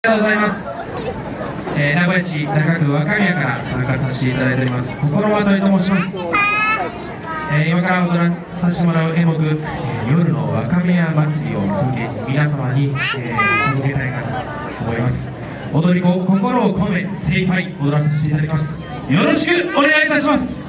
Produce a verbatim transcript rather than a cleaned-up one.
ありがとうございます。えー、名古屋市中区若宮から参加させていただいております。心まといと申します。えー、今から踊らさせてもらう演目、えー、夜の若宮祭りを風景に皆様に、えー、届けたいかと思います。踊り子、心を込め精一杯踊らさせていただきます。よろしくお願いいたします。